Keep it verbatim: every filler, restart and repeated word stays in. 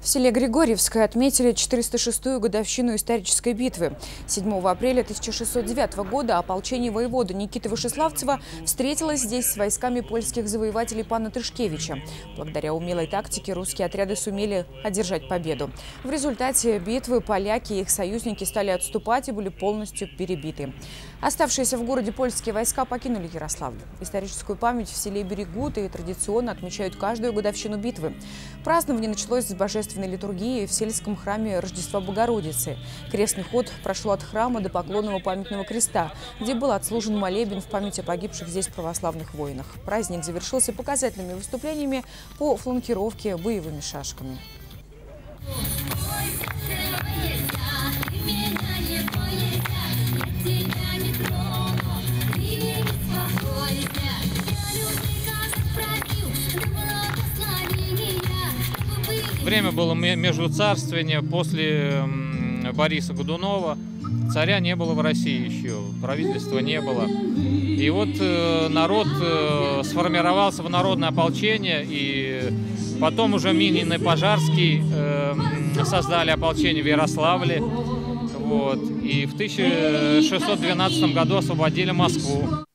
В селе Григорьевское отметили четыреста шестую годовщину исторической битвы. седьмого апреля тысяча шестьсот девятого года ополчение воевода Никиты Вышеславцева встретилось здесь с войсками польских завоевателей пана Тышкевича. Благодаря умелой тактике русские отряды сумели одержать победу. В результате битвы поляки и их союзники стали отступать и были полностью перебиты. Оставшиеся в городе польские войска покинули Ярославль. Историческую память в селе берегут и традиционно отмечают каждую годовщину битвы. Празднование началось с божественной литургии в сельском храме Рождества Богородицы. Крестный ход прошел от храма до поклонного памятного креста, где был отслужен молебен в память о погибших здесь православных воинах. Праздник завершился показательными выступлениями по фланкировке боевыми шашками. Время было междуцарствение. После Бориса Годунова царя не было в России еще, правительства не было. И вот народ сформировался в народное ополчение, и потом уже Минин и Пожарский создали ополчение в Ярославле. Вот, и в тысяча шестьсот двенадцатом году освободили Москву.